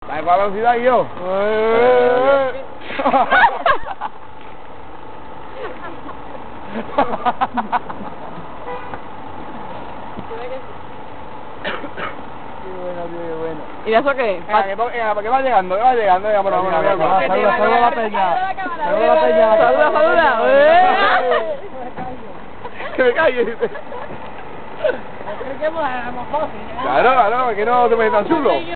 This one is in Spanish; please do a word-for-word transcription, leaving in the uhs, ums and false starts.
Va igual velocidad que yo. Qué bueno, tío, qué bueno. ¿Y eso qué? Venga, que, venga, que va llegando, que va llegando, venga, por favor, venga, venga, saluda, saluda a la peña. Saluda a la peña. Saluda, saluda. Que me calle, dice. Claro, claro, que no te pones tan chulo.